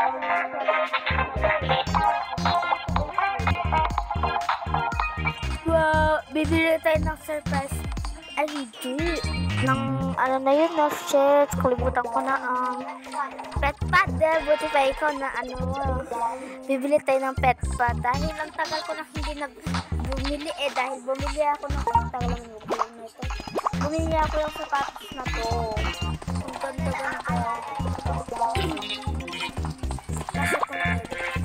Wow, bibili tayo ng surprise. Ay, hindi. Ng ano na yun, no? Shit, kalimutan ko na. Pet pad. Buti pa ikaw na ano. Bibili tayo ng pet pad. Dahil ang tagal ko na hindi bumili dahil bumili ako ng tagal lang na ito. Bumili ako yung sapatos na to. Ang ganda-ganda. Kasi ko na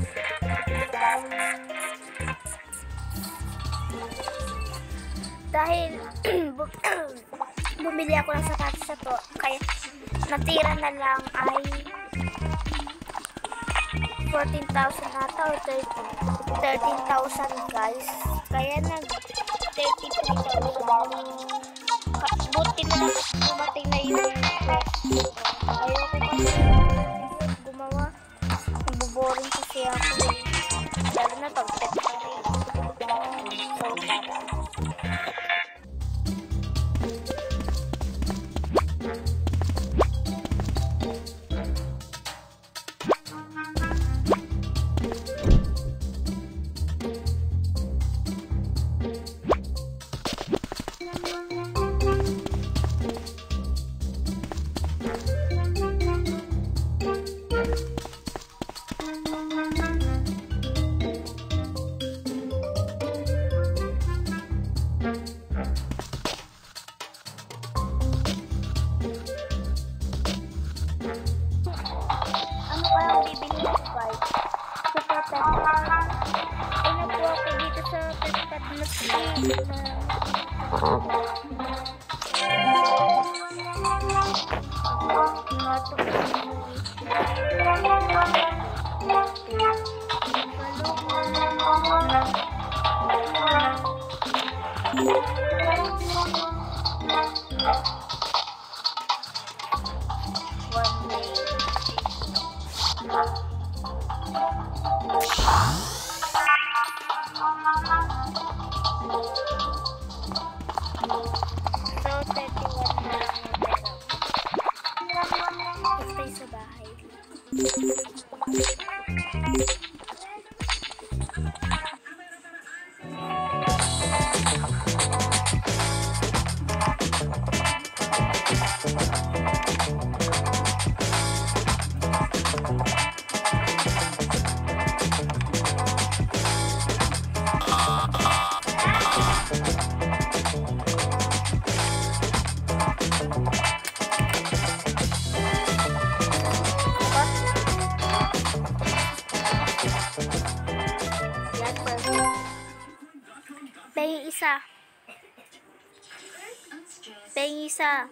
dahil bumili ako ng sapatos na to, kaya natira na lang ay 14,000 ata o 13,000 guys. Kaya nag 33,000. Buti na lang dumating na yung ayoko kasi gumawa. Naboboring kasi ako. Lalo na pag pet pa rin. So, Pengisa.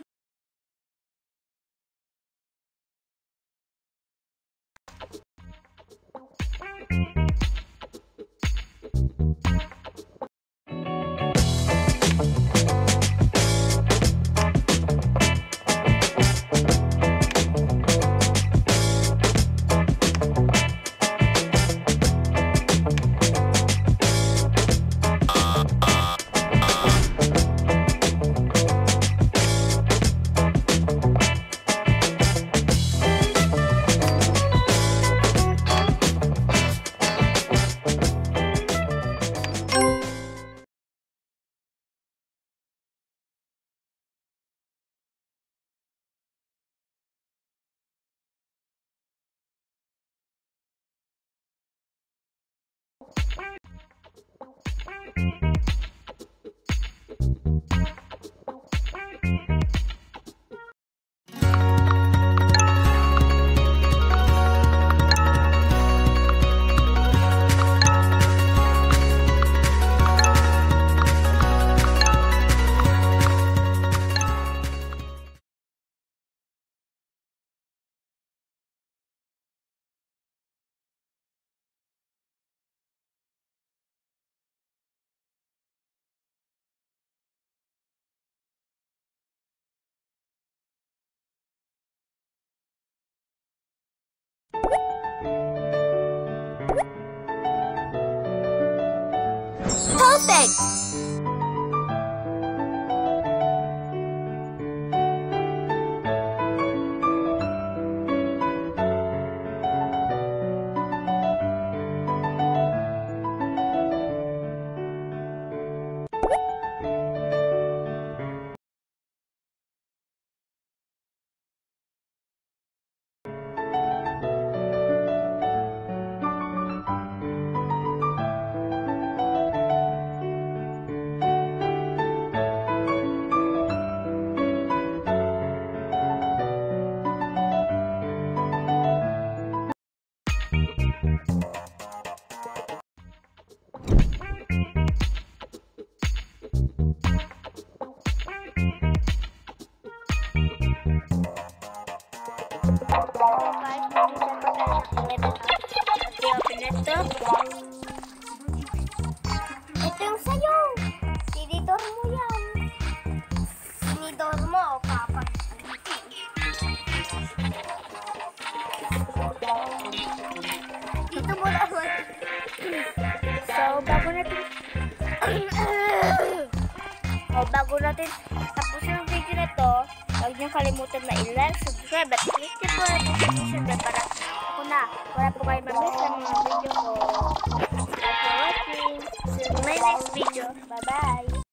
Perfect! Ito yung sa'yo. Sinidor mo yan. Sinidor mo, papa. Dito mo naman. So, bago natin tapusin ang video na to, huwag niyong kalimutan na i-like, subscribe, at click niyo po ang notification bell para wala po kayo mamiss ng mga video ko. Thanks for watching. See you in my next video. Bye-bye.